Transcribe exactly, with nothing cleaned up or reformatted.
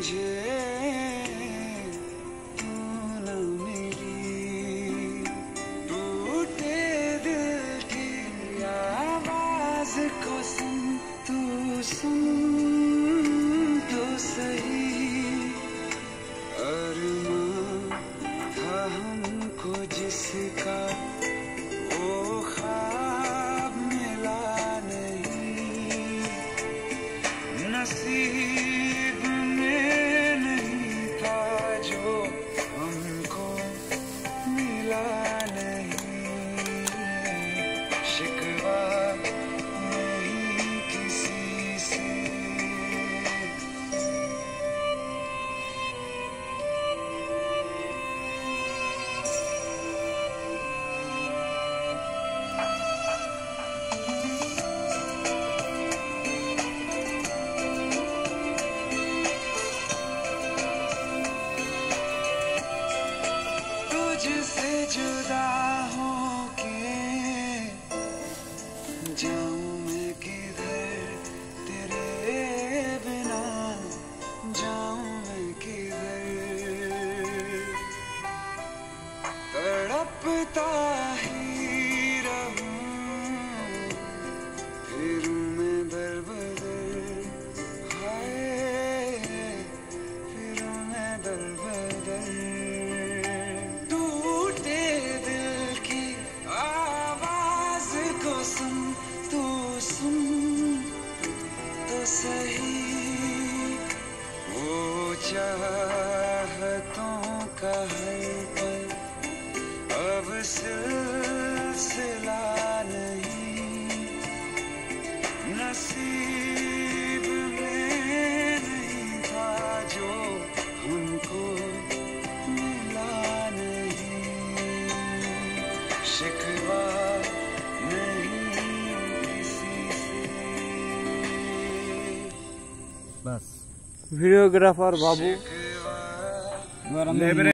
मुझे तू न मिली। टूटे दिल की आवाज को सुन, तू सुन तो सही। अरमां था हमको जिसका वो ख्वाब मिला नहीं। नसीब में नहीं था जो हमको मिला नहीं। शिकवा नहीं किसी से। तुझसे जुदा होके जाऊं मैं किधर, तेरे बिना जाऊं मैं किधर। तड़पता ही रहूं फिरूं मैं दर बदर। हाय फिरूं मैं दर बदर। सुन तू सुन तो सही। वो चाहतों का हर पल अब सिलसिला नहीं। नसीब में नहीं था जो हमको मिला नहीं। शिकवा बस वीडियोग्राफर बाबू